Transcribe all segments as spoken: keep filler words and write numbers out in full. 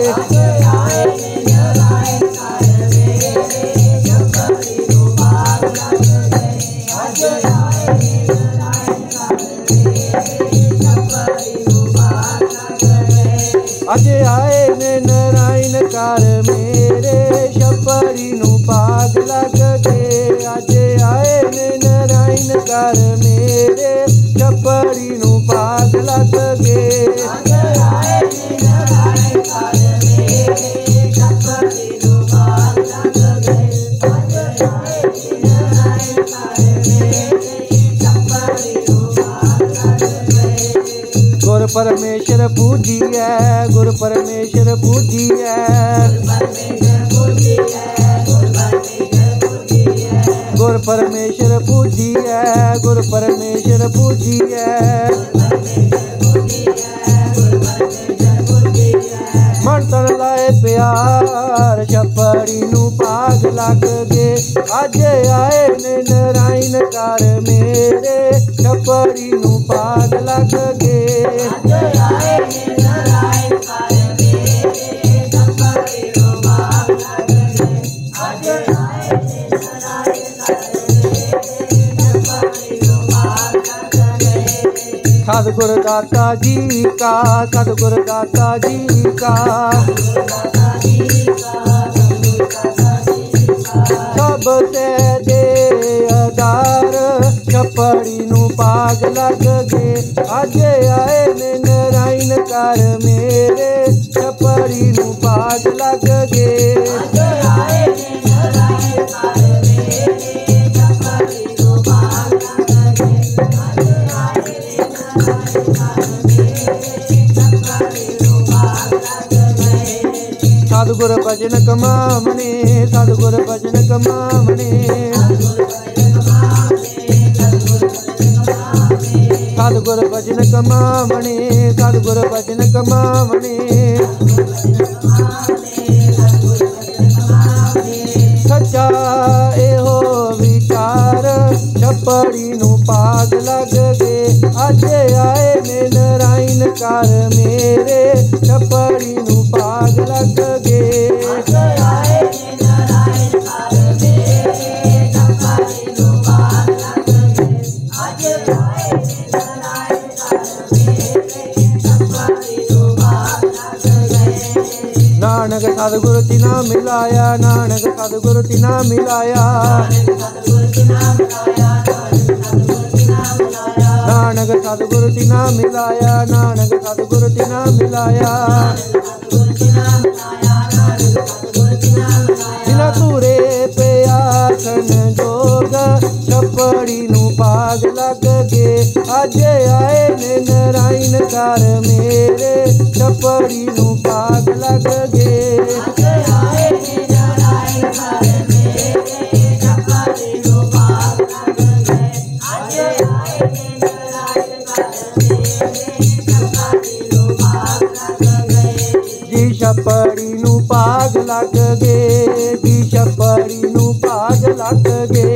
अज आए ने नारायण कर मेरे छपड़ी नू पाग लग गए। अज आए ने नारायण कर मेरे छपड़ी नू पाग लग गए। गुर परमेश्वर पूजिए गुर परमेश्वर पूजिए गुर परमेश्वर पूजिए गुर परमेश्वर पूजिए मन तन लाए प्यार छपड़ी नू पाग लग गए। अज आए ने नारायण कर मेरे छपड़ी नू पाग लग गए। सतगुरु दाता जी का सतगुरु दाता जी का सब से दे अदार छपड़ी नू पाग लग गए। अज आए ने नारायण कर मेरे छपड़ी नू पाग लग गए। सतगुर भजन कमावने सतगुर भजन कमावने सतगुर भजन कमावने सतगुर भजन कमावने सच्चा एहो विचार छपड़ी नू पाग लग गए। अज आए ने नारायण कर मेरे छपड़ी नू पाग लग गए। नानक सतगुरु तिना मिलाया नानक सतगुरु तिना मिलाया नानक सतगुरु तिना मिलाया नानक सतगुरु तिना मिलाया। तिना पूरे पे आसन जोग छपड़ी नू पाग लग गए। अज आए ने नारायण कर मेरे छपड़ी नू पाग लग गए। जी छपड़ी नू पाग लग गए जी छपड़ी नू पाग लग गए।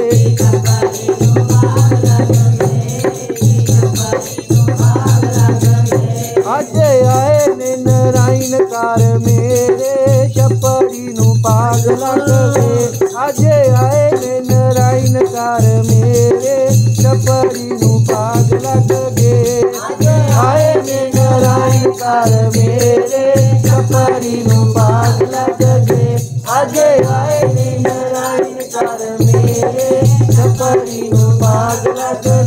अज आए ने नारायण कर मेरे छपड़ी नू पाग लग गए। अज आए ने नारायण कर मेरे छपड़ी नू पाग लग गए। आए ने नारायण कर मेरे छपड़ी नू पाग लग गए। अज आए ने नारायण कर मेरे छपड़ी नू पाग लग